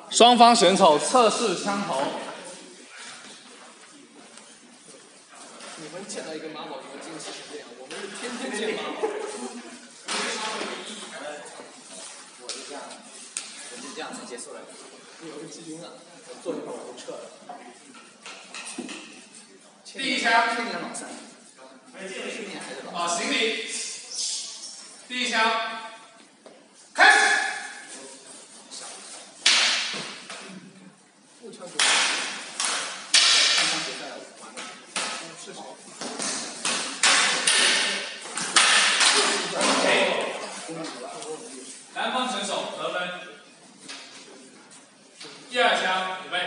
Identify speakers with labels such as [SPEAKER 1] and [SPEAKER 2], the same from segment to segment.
[SPEAKER 1] 双方选手测试枪头。
[SPEAKER 2] 你们见到一个妈宝，你们惊奇成这样，我们是天天见妈宝。我就这样，我就这样才结束了。你有个季军了，我坐一会儿我就撤了。
[SPEAKER 1] 第一枪，
[SPEAKER 2] 去年老三，去年还是老三。
[SPEAKER 1] 啊，行礼。第一枪，开始。
[SPEAKER 2] 步枪决赛，看枪决赛完了，是谁？
[SPEAKER 1] 南方选手得分。第二枪，准备。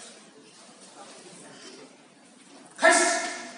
[SPEAKER 1] 开始。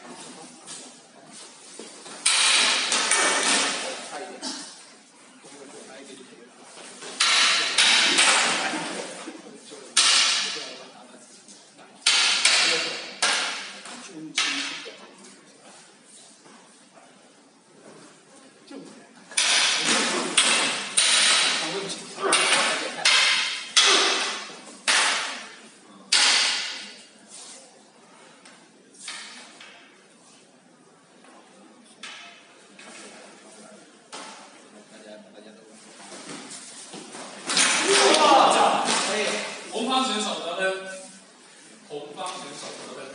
[SPEAKER 1] 红方选手得分，红方选手得分。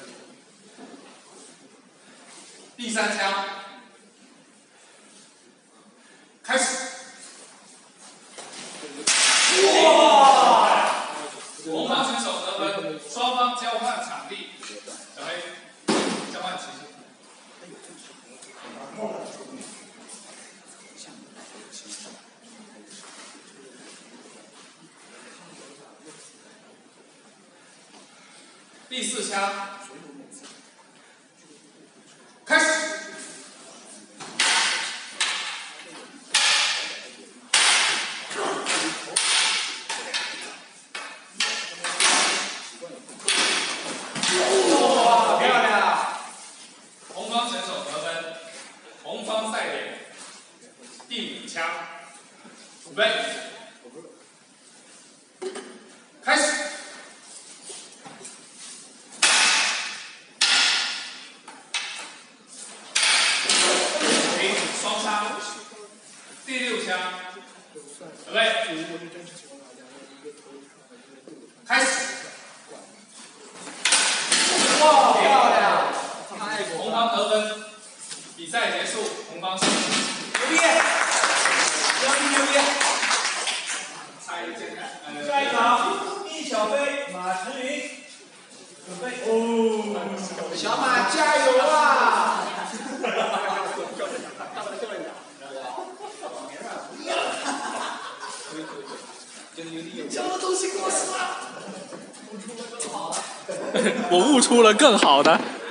[SPEAKER 1] 第三枪，开始。哇！红方选手得分，双方交换场地。小黑，交换旗帜。第四枪，开始。哇，漂亮！红方选手得分，红方赛点。第五枪，准备，开始。双杀。第六枪，准备，开始。哇，漂亮！红方得分，比赛结束，红方胜利。
[SPEAKER 2] 牛逼！牛逼！
[SPEAKER 3] 下一场，易小飞、马晨云，准备。哦，
[SPEAKER 2] 小马加油啊！教的东西给我死了！
[SPEAKER 1] 我悟出了更好的。